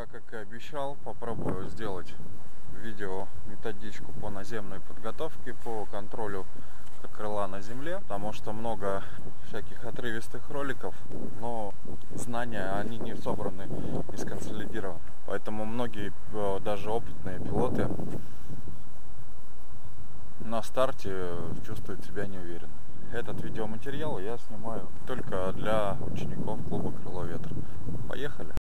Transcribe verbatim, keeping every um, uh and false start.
как и обещал, попробую сделать видео методичку по наземной подготовке, по контролю крыла на земле, потому что много всяких отрывистых роликов, но знания, они не собраны, не сконсолидированы. Поэтому многие, даже опытные пилоты, на старте чувствуют себя неуверенно. Этот видеоматериал я снимаю только для учеников клуба «Крыло Ветра». Поехали!